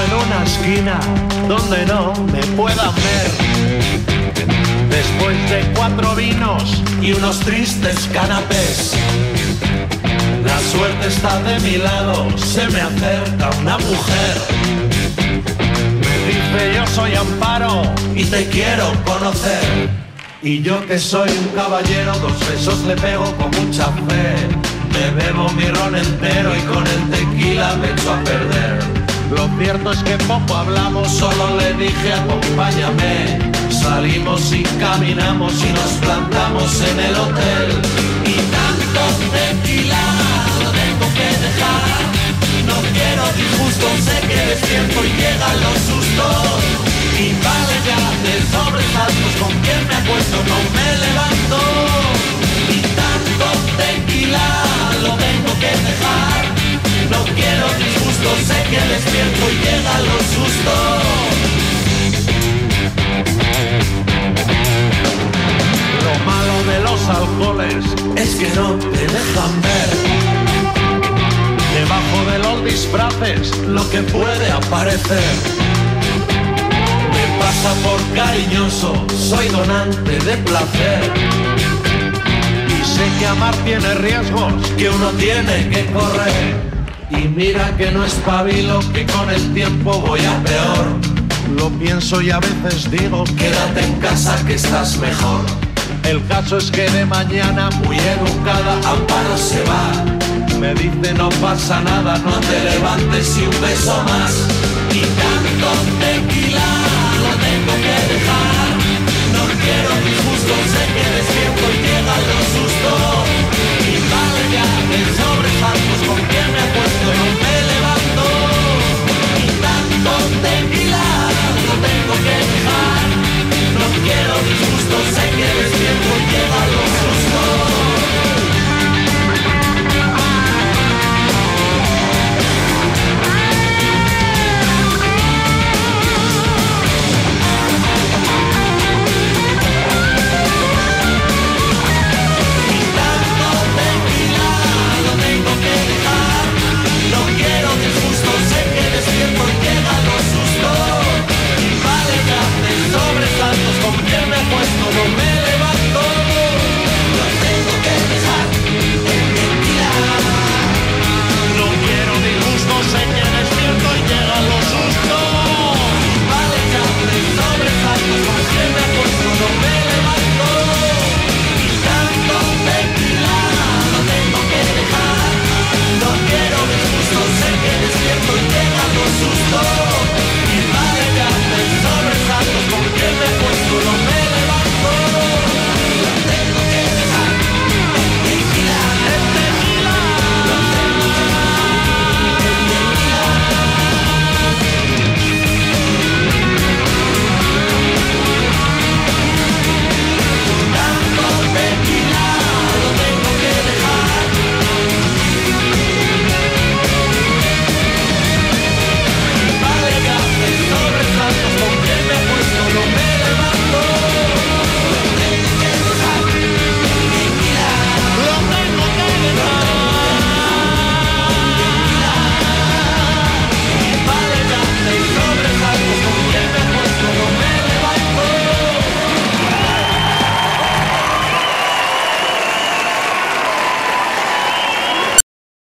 en una esquina donde no me puedan ver. Después de 4 vinos y unos tristes canapés, la suerte está de mi lado, se me acerca una mujer. Me dice yo soy Amparo y te quiero conocer. Y yo que soy un caballero, 2 besos le pego con mucha fe. Me bebo mi ron entero y con el tequila me echo a perder. Lo cierto es que poco hablamos, solo le dije acompáñame. Salimos y caminamos y nos plantamos en el hotel. Y tanto tequila lo tengo que dejar. No quiero disgustos, sé que despierto y llegan los sustos. Y vale ya de sobresaltos, con quien me acuesto no me levanto. Y tanto tequila lo tengo que dejar. No quiero disgustos, sé que despierto y llegan los sustos. Lo malo de los alcoholes es que no te dejan ver debajo de los disfraces lo que puede aparecer. Me pasa por cariñoso, soy donante de placer. Y sé que amar tiene riesgos que uno tiene que correr. Y mira que no espabilo, que con el tiempo voy a peor. Lo pienso y a veces digo, quédate en casa que estás mejor. El caso es que de mañana, muy educada, Amparo se va. Me dice no pasa nada, no te levantes y un beso más. Y tanto tequila lo tengo que dejar. No quiero disgustos, sé que despierto y quiero